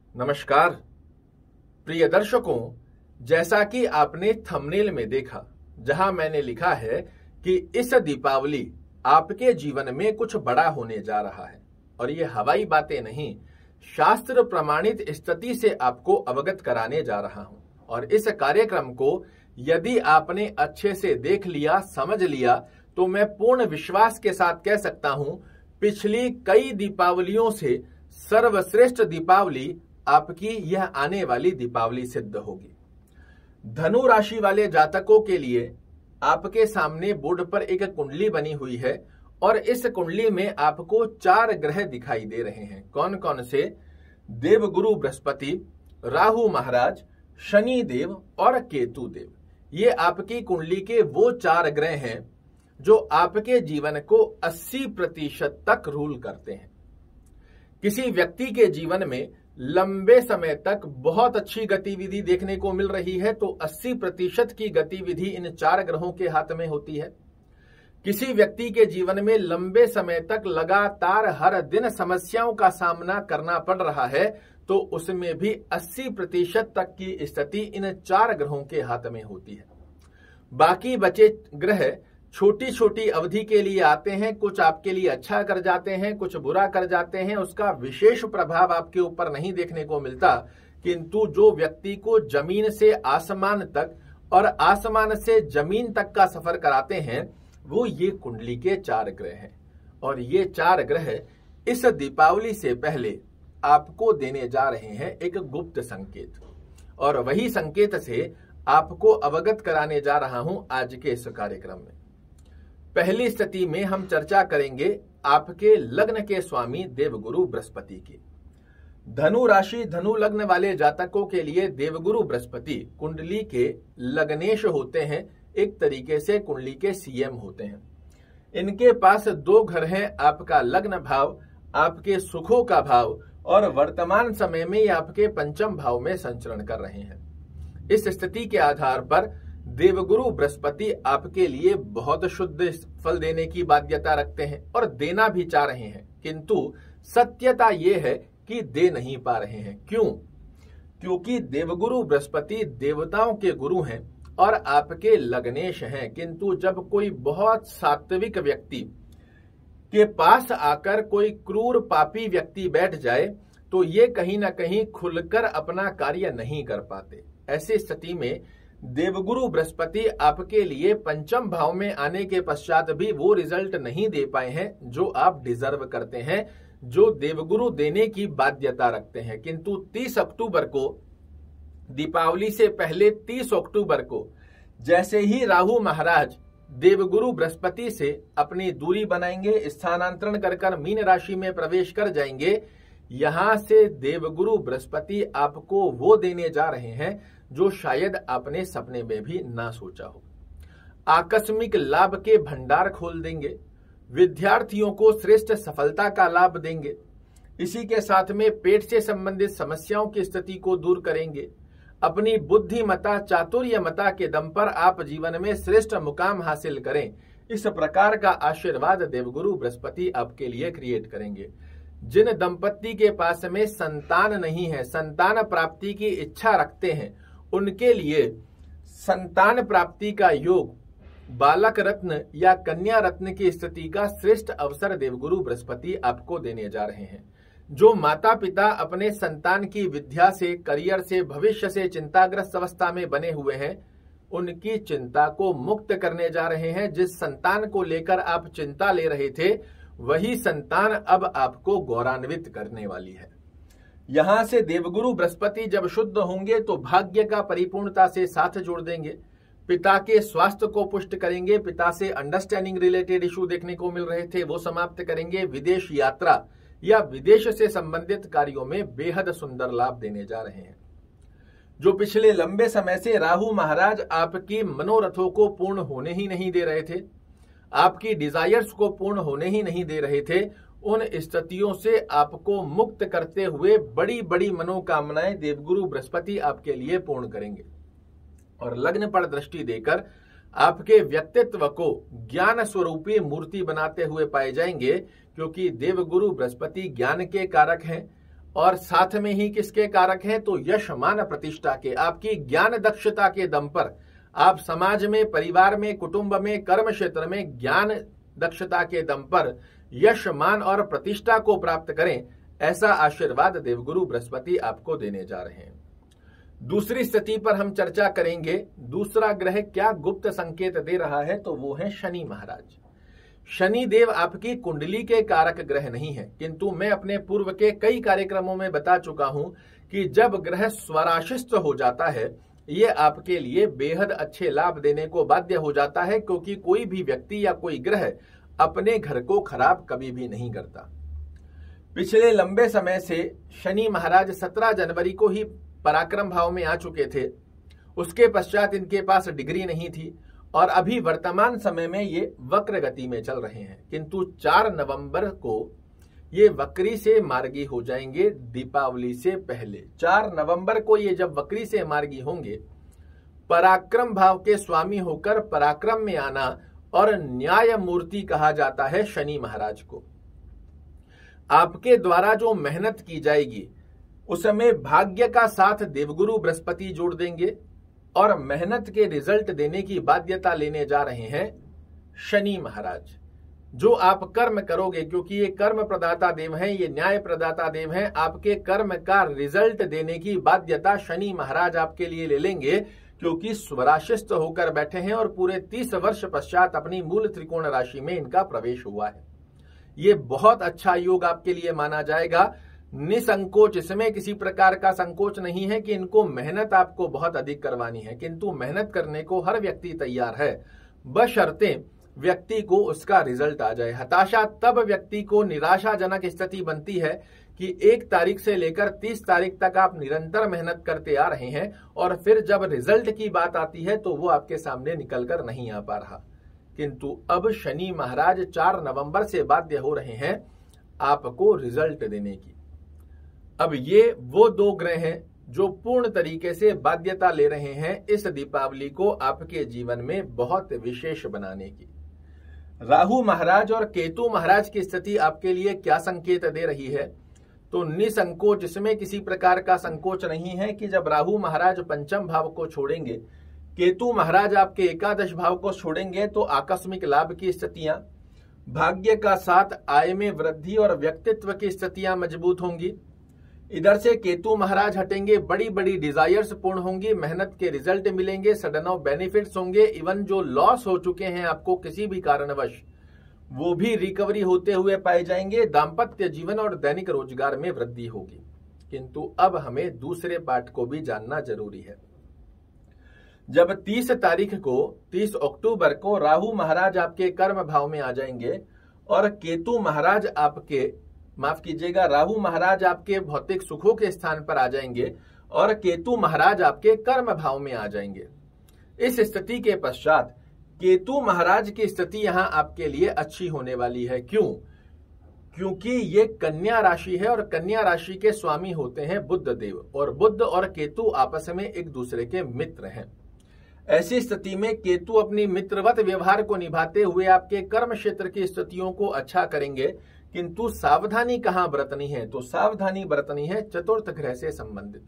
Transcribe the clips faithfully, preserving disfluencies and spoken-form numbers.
नमस्कार प्रिय दर्शकों, जैसा कि आपने थंबनेल में देखा, जहां मैंने लिखा है कि इस दीपावली आपके जीवन में कुछ बड़ा होने जा रहा है और ये हवाई बातें नहीं, शास्त्र प्रमाणित स्थिति से आपको अवगत कराने जा रहा हूं। और इस कार्यक्रम को यदि आपने अच्छे से देख लिया, समझ लिया, तो मैं पूर्ण विश्वास के साथ कह सकता हूं, पिछली कई दीपावलियों से सर्वश्रेष्ठ दीपावली आपकी यह आने वाली दीपावली सिद्ध होगी। धनु राशि वाले जातकों के लिए आपके सामने बोर्ड पर एक कुंडली बनी हुई है और इस कुंडली में आपको चार ग्रह दिखाई दे रहे हैं। कौन कौन से? देवगुरु बृहस्पति, राहु महाराज, शनि देव और केतु देव। ये आपकी कुंडली के वो चार ग्रह हैं जो आपके जीवन को अस्सी प्रतिशत तक रूल करते हैं। किसी व्यक्ति के जीवन में लंबे समय तक बहुत अच्छी गतिविधि देखने को मिल रही है तो अस्सी प्रतिशत की गतिविधि इन चार ग्रहों के हाथ में होती है। किसी व्यक्ति के जीवन में लंबे समय तक लगातार हर दिन समस्याओं का सामना करना पड़ रहा है तो उसमें भी अस्सी प्रतिशत तक की स्थिति इन चार ग्रहों के हाथ में होती है। बाकी बचे ग्रह छोटी छोटी अवधि के लिए आते हैं, कुछ आपके लिए अच्छा कर जाते हैं, कुछ बुरा कर जाते हैं, उसका विशेष प्रभाव आपके ऊपर नहीं देखने को मिलता। किंतु जो व्यक्ति को जमीन से आसमान तक और आसमान से जमीन तक का सफर कराते हैं वो ये कुंडली के चार ग्रह हैं। और ये चार ग्रह इस दीपावली से पहले आपको देने जा रहे हैं एक गुप्त संकेत, और वही संकेत से आपको अवगत कराने जा रहा हूं आज के इस कार्यक्रम में। पहली स्थिति में हम चर्चा करेंगे आपके लग्न के स्वामी देवगुरु बृहस्पति की। धनु राशि धनु लग्न वाले जातकों के लिए देवगुरु बृहस्पति कुंडली के लग्नेश होते हैं, एक तरीके से कुंडली के सीएम होते हैं। इनके पास दो घर हैं, आपका लग्न भाव, आपके सुखों का भाव, और वर्तमान समय में ये आपके पंचम भाव में संचरण कर रहे हैं। इस स्थिति के आधार पर देवगुरु बृहस्पति आपके लिए बहुत शुद्ध फल देने की बाध्यता रखते हैं और देना भी चाह रहे हैं, किंतु सत्यता यह है कि दे नहीं पा रहे हैं। क्यों? क्योंकि देवगुरु बृहस्पति देवताओं के गुरु हैं और आपके लग्नेश हैं। किंतु जब कोई बहुत सात्विक व्यक्ति के पास आकर कोई क्रूर पापी व्यक्ति बैठ जाए तो ये कहीं ना कहीं खुलकर अपना कार्य नहीं कर पाते। ऐसी स्थिति में देवगुरु बृहस्पति आपके लिए पंचम भाव में आने के पश्चात भी वो रिजल्ट नहीं दे पाए हैं जो आप डिजर्व करते हैं, जो देवगुरु देने की बाध्यता रखते हैं। किंतु तीस अक्टूबर को, दीपावली से पहले तीस अक्टूबर को, जैसे ही राहु महाराज देवगुरु बृहस्पति से अपनी दूरी बनाएंगे, स्थानांतरण कर कर मीन राशि में प्रवेश कर जाएंगे, यहां से देवगुरु बृहस्पति आपको वो देने जा रहे हैं जो शायद आपने सपने में भी ना सोचा हो। आकस्मिक लाभ के भंडार खोल देंगे, विद्यार्थियों को श्रेष्ठ सफलता का लाभ देंगे, इसी के साथ में पेट से संबंधित समस्याओं की स्थिति को दूर करेंगे। अपनी बुद्धिमता, चातुर्यमता के दम पर आप जीवन में श्रेष्ठ मुकाम हासिल करें, इस प्रकार का आशीर्वाद देवगुरु बृहस्पति आपके लिए क्रिएट करेंगे। जिन दंपत्ति के पास में संतान नहीं है, संतान प्राप्ति की इच्छा रखते हैं, उनके लिए संतान प्राप्ति का योग, बालक रत्न या कन्या रत्न की स्थिति का श्रेष्ठ अवसर देवगुरु बृहस्पति आपको देने जा रहे हैं। जो माता पिता अपने संतान की विद्या से, करियर से, भविष्य से चिंताग्रस्त अवस्था में बने हुए हैं, उनकी चिंता को मुक्त करने जा रहे हैं। जिस संतान को लेकर आप चिंता ले रहे थे वही संतान अब आपको गौरवान्वित करने वाली है। यहां से देवगुरु बृहस्पति जब शुद्ध होंगे तो भाग्य का परिपूर्णता से साथ जोड़ देंगे, पिता के स्वास्थ्य को पुष्ट करेंगे, पिता से अंडरस्टैंडिंग रिलेटेड इशू देखने को मिल रहे थे वो समाप्त करेंगे, विदेश यात्रा या विदेश से संबंधित कार्यों में बेहद सुंदर लाभ देने जा रहे हैं। जो पिछले लंबे समय से राहु महाराज आपकी मनोरथों को पूर्ण होने ही नहीं दे रहे थे, आपकी डिजायर्स को पूर्ण होने ही नहीं दे रहे थे, उन स्थितियों से आपको मुक्त करते हुए बड़ी बड़ी मनोकामनाएं देवगुरु बृहस्पति आपके लिए पूर्ण करेंगे और लग्न पर दृष्टि देकर आपके व्यक्तित्व को ज्ञान स्वरूपी मूर्ति बनाते हुए पाए जाएंगे, क्योंकि देवगुरु बृहस्पति ज्ञान के कारक हैं और साथ में ही किसके कारक हैं? तो यश मान प्रतिष्ठा के। आपकी ज्ञान दक्षता के दम पर आप समाज में, परिवार में, कुटुंब में, कर्म क्षेत्र में ज्ञान दक्षता के दम पर यश मान और प्रतिष्ठा को प्राप्त करें, ऐसा आशीर्वाद देवगुरु बृहस्पति आपको देने जा रहे हैं। दूसरी स्थिति पर हम चर्चा करेंगे। दूसरा ग्रह क्या गुप्त संकेत दे रहा है? तो वो है शनि महाराज। शनि देव आपकी कुंडली के कारक ग्रह नहीं है, किंतु मैं अपने पूर्व के कई कार्यक्रमों में बता चुका हूं कि जब ग्रह स्वराशिस्त हो जाता है, ये आपके लिए बेहद अच्छे लाभ देने को बाध्य हो जाता है, क्योंकि कोई भी व्यक्ति या कोई ग्रह अपने घर को खराब कभी भी नहीं करता। पिछले लंबे समय से शनि महाराज सत्रह जनवरी को ही पराक्रम भाव में आ चुके थे। उसके पश्चात इनके पास डिग्री नहीं थी और अभी वर्तमान समय में ये वक्र गति में चल रहे हैं, किंतु चार नवंबर को ये वक्री से मार्गी हो जाएंगे। दीपावली से पहले चार नवंबर को ये जब वक्री से मार्गी होंगे, पराक्रम भाव के स्वामी होकर पराक्रम में आना, और न्याय मूर्ति कहा जाता है शनि महाराज को। आपके द्वारा जो मेहनत की जाएगी उसमें भाग्य का साथ देवगुरु बृहस्पति जोड़ देंगे और मेहनत के रिजल्ट देने की बाध्यता लेने जा रहे हैं शनि महाराज। जो आप कर्म करोगे, क्योंकि ये कर्म प्रदाता देव हैं, ये न्याय प्रदाता देव हैं, आपके कर्म का रिजल्ट देने की बाध्यता शनि महाराज आपके लिए ले लेंगे, क्योंकि स्वराशिस्त होकर बैठे हैं और पूरे तीस वर्ष पश्चात अपनी मूल त्रिकोण राशि में इनका प्रवेश हुआ है। ये बहुत अच्छा योग आपके लिए माना जाएगा। निसंकोच, इसमें किसी प्रकार का संकोच नहीं है कि इनको मेहनत आपको बहुत अधिक करवानी है, किंतु मेहनत करने को हर व्यक्ति तैयार है, बशर्ते व्यक्ति को उसका रिजल्ट आ जाए। हताशा तब व्यक्ति को निराशाजनक स्थिति बनती है कि एक तारीख से लेकर तीस तारीख तक आप निरंतर मेहनत करते आ रहे हैं और फिर जब रिजल्ट की बात आती है तो वो आपके सामने निकल कर नहीं आ पा रहा। किंतु अब शनि महाराज चार नवंबर से बाध्य हो रहे हैं आपको रिजल्ट देने की। अब ये वो दो ग्रह हैं जो पूर्ण तरीके से बाध्यता ले रहे हैं इस दीपावली को आपके जीवन में बहुत विशेष बनाने की। राहु महाराज और केतु महाराज की स्थिति आपके लिए क्या संकेत दे रही है? तो निसंकोच, इसमें किसी प्रकार का संकोच नहीं है कि जब राहु महाराज पंचम भाव को छोड़ेंगे, केतु महाराज आपके एकादश भाव को छोड़ेंगे, तो आकस्मिक लाभ की स्थितियां, भाग्य का साथ आय में वृद्धि और व्यक्तित्व की स्थितियां मजबूत होंगी। इधर से केतु महाराज हटेंगे, बड़ी बड़ी डिजायर्स पूर्ण होंगी, मेहनत के रिजल्ट मिलेंगे, सडन ऑफ बेनिफिट्स होंगे। इवन जो लॉस हो चुके हैं आपको किसी भी कारणवश, वो भी रिकवरी होते हुए पाए जाएंगे। दाम्पत्य जीवन और दैनिक रोजगार में वृद्धि होगी। किंतु अब हमें दूसरे पार्ट को भी जानना जरूरी है। जब तीस तारीख को, तीस अक्टूबर को राहु महाराज आपके कर्म भाव में आ जाएंगे और केतु महाराज आपके, माफ कीजिएगा, राहु महाराज आपके भौतिक सुखों के स्थान पर आ जाएंगे और केतु महाराज आपके कर्म भाव में आ जाएंगे। इस स्थिति के पश्चात केतु महाराज की स्थिति यहां आपके लिए अच्छी होने वाली है। क्यों? क्योंकि ये कन्या राशि है और कन्या राशि के स्वामी होते हैं बुध देव, और बुध और केतु आपस में एक दूसरे के मित्र हैं। ऐसी स्थिति में केतु अपनी मित्रवत व्यवहार को निभाते हुए आपके कर्म क्षेत्र की स्थितियों को अच्छा करेंगे, किंतु सावधानी कहां बरतनी है? तो सावधानी बरतनी है चतुर्थ ग्रह से संबंधित।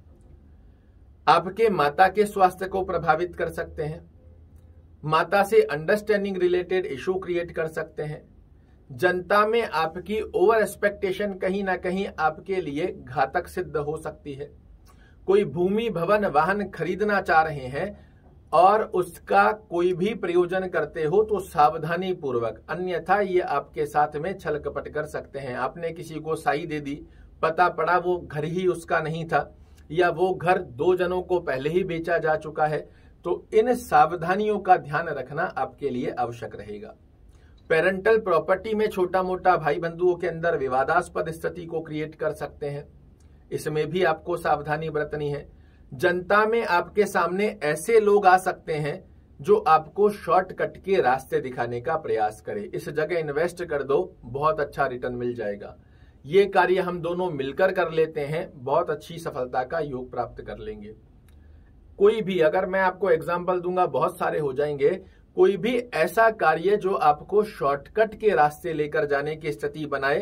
आपके माता के स्वास्थ्य को प्रभावित कर सकते हैं, माता से अंडरस्टैंडिंग रिलेटेड इशू क्रिएट कर सकते हैं, जनता में आपकी ओवर एक्सपेक्टेशन कहीं ना कहीं आपके लिए घातक सिद्ध हो सकती है। कोई भूमि, भवन, वाहन खरीदना चाह रहे हैं और उसका कोई भी प्रयोजन करते हो तो सावधानी पूर्वक, अन्यथा ये आपके साथ में छल कपट कर सकते हैं। आपने किसी को साई दे दी, पता पड़ा वो घर ही उसका नहीं था, या वो घर दो जनों को पहले ही बेचा जा चुका है, तो इन सावधानियों का ध्यान रखना आपके लिए आवश्यक रहेगा। पेरेंटल प्रॉपर्टी में छोटा मोटा भाई बंधुओं के अंदर विवादास्पद स्थिति को क्रिएट कर सकते हैं, इसमें भी आपको सावधानी बरतनी है। जनता में आपके सामने ऐसे लोग आ सकते हैं जो आपको शॉर्टकट के रास्ते दिखाने का प्रयास करें। इस जगह इन्वेस्ट कर दो, बहुत अच्छा रिटर्न मिल जाएगा। ये कार्य हम दोनों मिलकर कर लेते हैं, बहुत अच्छी सफलता का योग प्राप्त कर लेंगे। कोई भी, अगर मैं आपको एग्जाम्पल दूंगा बहुत सारे हो जाएंगे, कोई भी ऐसा कार्य जो आपको शॉर्टकट के रास्ते लेकर जाने की स्थिति बनाए,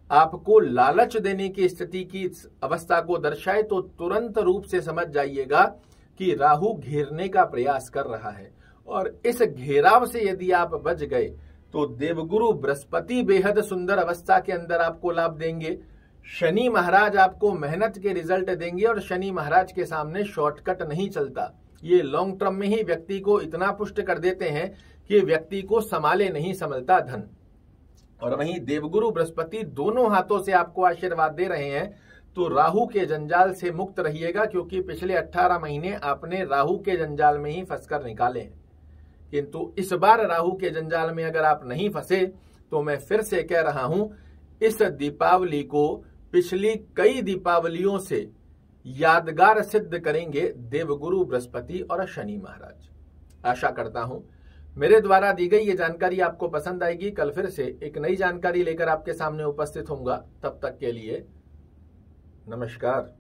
आपको लालच देने की स्थिति की अवस्था को दर्शाए तो तुरंत रूप से समझ जाइएगा कि राहु घेरने का प्रयास कर रहा है। और इस घेराव से यदि आप बच गए तो देवगुरु बृहस्पति बेहद सुंदर अवस्था के अंदर आपको लाभ देंगे। शनि महाराज आपको मेहनत के रिजल्ट देंगे और शनि महाराज के सामने शॉर्टकट नहीं चलता। ये लॉन्ग टर्म में ही व्यक्ति को इतना पुष्ट कर देते हैं कि व्यक्ति को संभाले नहीं संभलता धन। और वहीं देवगुरु बृहस्पति दोनों हाथों से आपको आशीर्वाद दे रहे हैं, तो राहु के जंजाल से मुक्त रहिएगा, क्योंकि पिछले अठारह महीने आपने राहु के जंजाल में ही फंसकर निकाले हैं। किंतु इस बार राहु के जंजाल में अगर आप नहीं फंसे तो मैं फिर से कह रहा हूं, इस दीपावली को पिछली कई दीपावलियों से यादगार सिद्ध करेंगे देवगुरु बृहस्पति और शनि महाराज। आशा करता हूं मेरे द्वारा दी गई ये जानकारी आपको पसंद आएगी। कल फिर से एक नई जानकारी लेकर आपके सामने उपस्थित होऊंगा। तब तक के लिए नमस्कार।